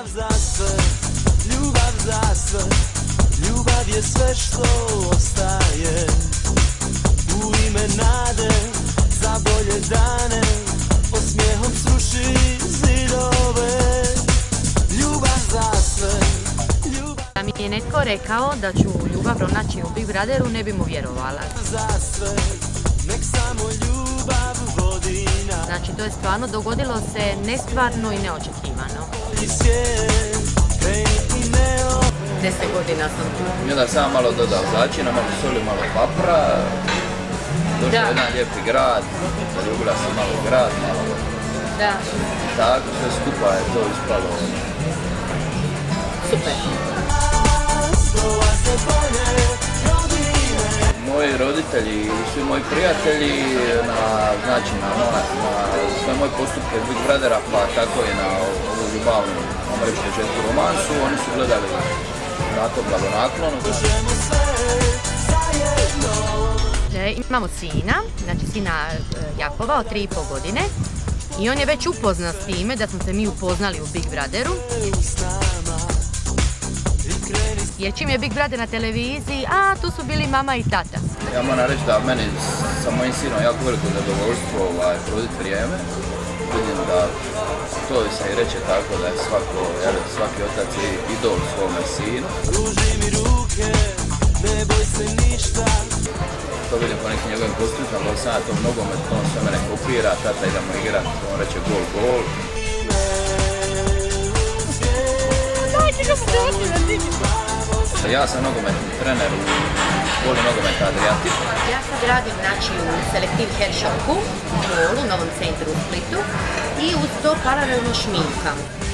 Ljubav za sve, ljubav za sve, ljubav je sve što ostaje. U ime nade, za bolje dane, osmijehom sruši zidove. Ljubav za sve, ljubav Da mi je netko rekao da ću ljubav pronaći u Big Brotheru, ne bi mu vjerovala. za sve, nek samo ljubav godina. Znači, to je stvarno dogodilo se nestvarno i neočekivano. I svijet, kreni i neo. 10 godina sam tu. I onda sam malo dodao začina, malo soli, malo papra. Došao je jedan lijepi grad, zaljubila sam malo u grad, malo Da, tako, sve skupa je to ispalo. super. Moji roditelji i svi moji prijatelji na sve moje postupke Big Brothera, pa tako i na ovu ljubavnu američku žensku romansu, oni su gledali na to blagonaklono. Imamo sina, znači sina Jakova od 3,5 godine i on je već upoznat s time da smo se mi upoznali u Big Brotheru. Jer čim je Big Brother na televiziji, a tu su bili mama i tata. Ja moram reći da meni sa mojim sinom jako veliko zadovoljstvo provoditi vrijeme. Vidim da to se i reče tako da je svaki otac je idol svome sinu. Pruži mi ruke, ne boj se ništa. To vidim po nekim njegovim postupima, dok sam ja to nogomet, on sve mene kopira, tata idemo igrat, on reče gol, gol. Ja sam nogometni trener u školi nogometa Adriatic. Ja sad radim znači u Selective Hair Shopu u Novom centru u Splitu i uz to paralelno šminkam.